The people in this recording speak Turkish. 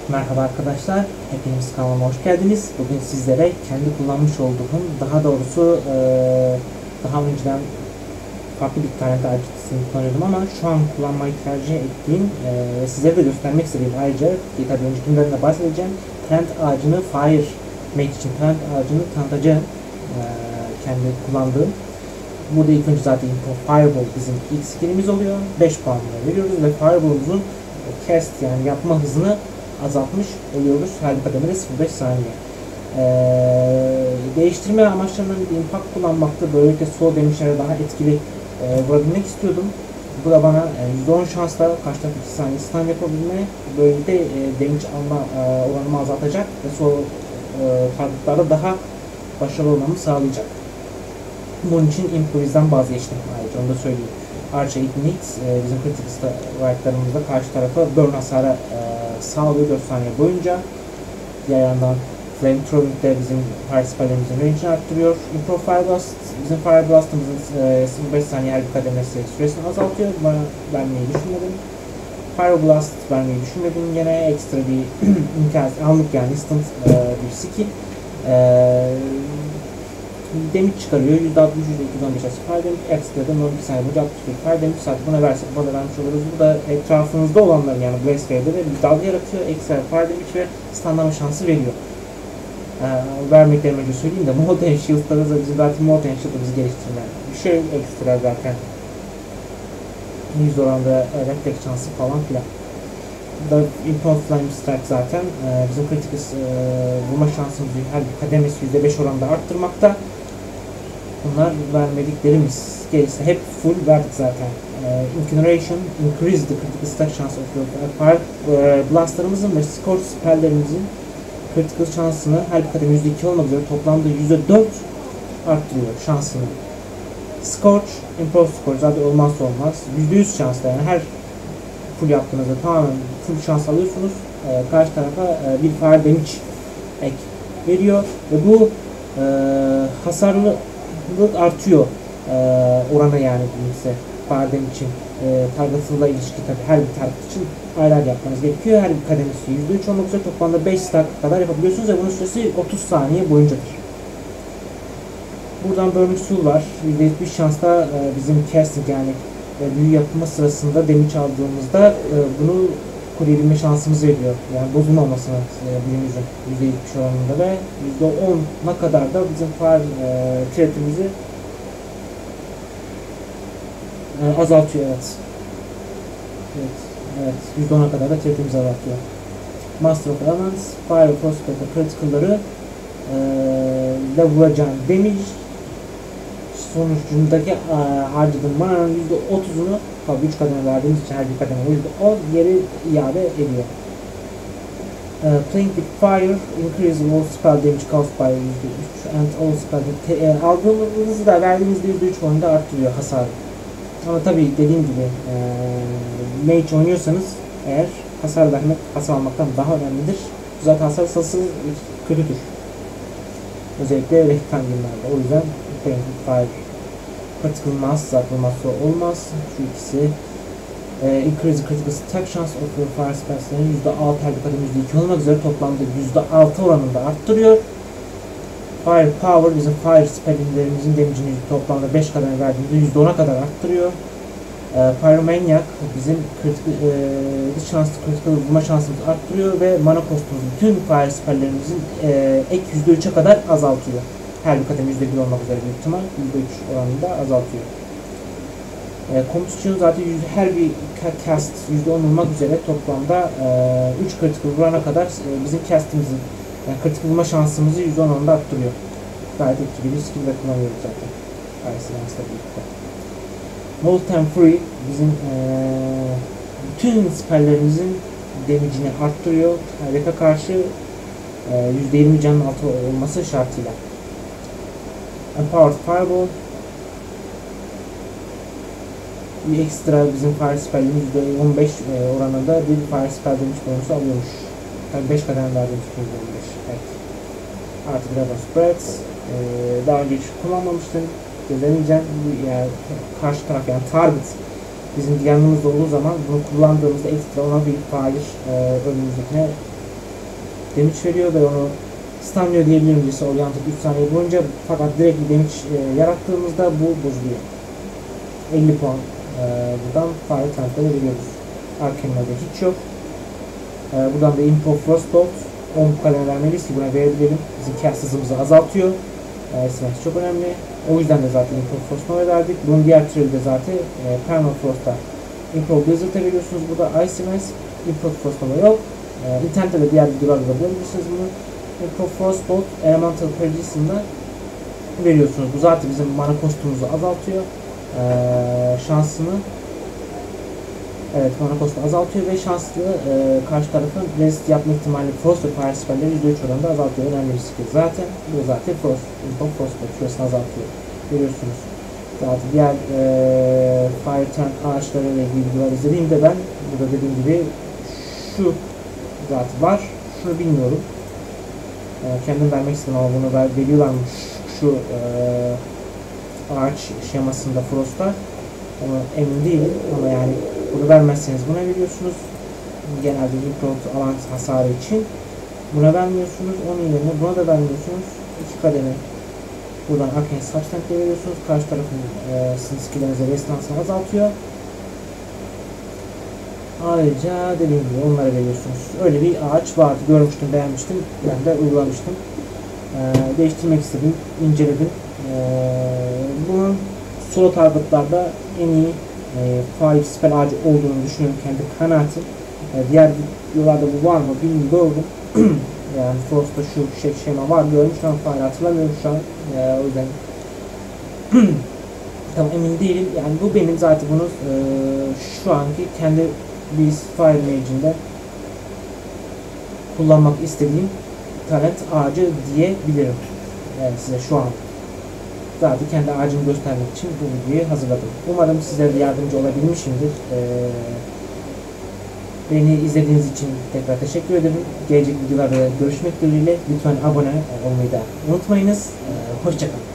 Merhaba arkadaşlar, hepiniz kanalıma hoş geldiniz. Bugün sizlere kendi kullanmış olduğum, daha doğrusu daha önceden farklı bir tane tarihçisini kullanıyordum ama şu an kullanmayı tercih ettiğim ve sizlere de göstermek istediğim, ayrıca tabii öncekinden de bahsedeceğim, talent ağacını Fire Mate için talent ağacını tanıtacağım. Kendi kullandığım. Burada ilk önce zaten Fireball bizim ilk skillimiz oluyor. 5 puan veriyoruz ve Fireball'umuzun cast yani yapma hızını azaltmış oluyoruz. Her bir kademede 0.5 saniye. Değiştirme amaçlarından bir impact kullanmakta, böylelikle slow damage'lere daha etkili vurabilmek istiyordum. Bu da bana %10 şansla karşı taraf 2 saniye stun yapabilme, böylelikle damage alma oranımı azaltacak ve slow targetlarda daha başarılı olmamı sağlayacak. Bunun için Improvise'den vazgeçtim. Ayrıca onu da söyleyeyim. Archer Ignite bizim critical strike'larımızda karşı tarafa burn hasarı sağlıyor 4 saniye boyunca. Diğer yandan Flamethrowing de bizim fire spell'lerimizin range'ini arttırıyor. Improv Fire Blast bizim Fire Blast'ımızın 0.5 saniye her bir kademesi süresini azaltıyor. Bana vermeyi düşünmedim. Fire Blast vermeyi düşünmedim. Yine ekstra bir imkan, anlık yani instant bir skill. Damage çıkarıyor. %60, %215 asıl fire damage. Ekstra da 12 saniye boyunca 61 fire damage. Sadece buna versek bana vermiş oluruz. Bu da etrafınızda olanların yani Blaze Wave'de de bir dalga yaratıyor. Ekstra fire damage ve stunlama şansı veriyor. Vermeklerimi önce söyleyeyim de Molten Shield'da da bizim zaten Molten Shield'da bizi geliştirme bir şey ekstra zaten. 100 oranda refleks şansı falan filan. Da Impulse Flame Strike zaten bizim critical vurma şansımızı her bir kademesi %5 oranda arttırmakta. Bunlar vermediklerimiz. Gerisi hep full verdik zaten. Incineration, increase the critical stack chance of your fire. Blastlarımızın ve scorch spelllerimizin critical şansını her bir kademe %2 olmak üzere toplamda %4 arttırıyor şansını. Scorch, Impulse Scorch zaten olmazsa olmaz. %100 şansla yani her full yaptığınızda tamamen full şans alıyorsunuz. Karşı tarafa bir fire damage ek veriyor ve bu hasarlılık artıyor orana yani size fire damage için. Target'la ilişki tabi her bir target için ayrı ayrı yapmanız gerekiyor. Her bir kademesi %3 olmak üzere toplamda 5 stack kadar yapabiliyorsunuz ve bunun süresi 30 saniye boyuncadır. Buradan Burning Soul var. %70 şansla bizim casting yani büyü yapma sırasında damage aldığımızda bunu koruyabilme şansımız veriyor. Yani bozulmamasını büyümüzün %70 oranında ve %10'a kadar da bizim fire threat'imizi azaltıyor. Evet. %10'a kadar da threat'imizi azaltıyor. Master of Elements, Fire Prospector critical'ları ile vuracağın damage sonucundaki harcadığım mananın %30'unu tabi 3 kademe verdiğimiz için her bir kademe %10 geri iade ediyor. Playing with fire increases all spell damage caused by %3 and all spell aldığımızı da verdiğimizde %3 oranında arttırıyor hasarı. Ama tabi dediğim gibi mage oynuyorsanız eğer hasar vermek hasar almaktan daha önemlidir. Zaten hasar sayısı kötüdür. Özellikle rectangle'larda. O yüzden Playing with fire critical mass zaten olmazsa olmaz. Şu ikisi increase critical stack chance of your fire spells'lerin %6 her bir kademe %2 olmak üzere toplamda %6 oranında arttırıyor. Fire power bizim fire spell'lerimizin damage'ini toplamda 5 kademe verdiğimizde %10'a kadar arttırıyor. Pyromaniac bizim critical vurma şansımızı arttırıyor ve mana cost'umuzu bütün fire spell'lerimizin ek %3'e kadar azaltıyor. Her bir kademe %1 olmak üzere büyük ihtimal %3 oranında azaltıyor. Combustion zaten her bir cast %10 olmak üzere toplamda 3 critical vurana kadar bizim cast'imizin yani critical vurma şansımızı %10 oranında arttırıyor. Gayet etkili bir skill de kullanıyoruz zaten. Icelands'la birlikte. Molten Fury bizim bütün spelllerimizin damage'ini arttırıyor. Hedef'e karşı %20 canın altı olması şartıyla. Empowered Fireball bir ekstra bizim fire spell'imiz %15 oranında bir fire spell damage bonusu alıyormuş. Tabii 5 kadar verdiğimiz %15. Evet. Artık Dragon Spreads. Daha önce hiç kullanmamıştım. Deneyeceğim. Yani karşı taraf yani target bizim yanımızda olduğu zaman bunu kullandığımızda ekstra ona bir fire önümüzdekine damage veriyor ve onu stunlıyor diyebilirim birisi Oriantal 3 saniye boyunca. Fakat direkt bir damage yarattığımızda bu bozuluyor. 50 puan buradan Fire Tank'ta veriyoruz. Arcane'de hiç yok. Buradan da Imp of Frostbolt 10 kaleme vermeliyiz ki buna verebilelim. Bizim cast hızımızı azaltıyor. Smash çok önemli. O yüzden de zaten Imp of Frostbolt verdik. Bunun diğer türü de zaten Permafrost'ta Imp of Blizzard'a veriyorsunuz. Burada Ice Mask, Imp of Frostbolt yok. İnternette de diğer videolarda da bulabilirsiniz bunu. Imp of Frostbolt Elemental Paradigm'da veriyorsunuz. Bu zaten bizim mana kostumuzu azaltıyor. Şansını mana kostunu azaltıyor ve şanslı karşı tarafın resist yapma ihtimali Frost ve Fire spellleri %3 oranında azaltıyor. Önemli bir skill zaten. Bu zaten Frost süresini azaltıyor. Görüyorsunuz. Zaten diğer Fire Tank ağaçlarıyla ilgili videolar izlediğimde ben burada dediğim gibi şu zaten var. Şunu bilmiyorum. Kendim vermek istedim ama bunu veriyorlarmış şu ağaç şemasında Frost'ta. Ama emin değilim ama yani bunu vermezseniz buna veriyorsunuz. Genelde improt alan hasarı için buna vermiyorsunuz. Onun yerine buna da vermiyorsunuz. 2 kademe buradan Arcane Substanc'e veriyorsunuz. Karşı tarafın sizin skilllerinize resistansını azaltıyor. Ayrıca dediğim gibi onlara veriyorsunuz. Öyle bir ağaç vardı. Görmüştüm, beğenmiştim. Ben de uygulamıştım. Değiştirmek istedim. İnceledim. Bunun solo targetlarda en iyi fire spell ağacı olduğunu düşünüyorum kendi kanaatim. Diğer videolarda bu var mı bilmiyorum. Yani Frost'ta şu şema var görmüştüm ama fire hatırlamıyorum şu an. O yüzden tam emin değilim. Yani bu benim zaten bunu şu anki kendi Beast Fire Mage'inde kullanmak istediğim talent ağacı diyebilirim. Yani size şu an zaten kendi ağacımı göstermek için bu videoyu hazırladım. Umarım sizlere de yardımcı olabilmişimdir. Beni izlediğiniz için tekrar teşekkür ederim. Gelecek videolarda görüşmek dileğiyle. Lütfen abone olmayı da unutmayınız. Hoşça kalın.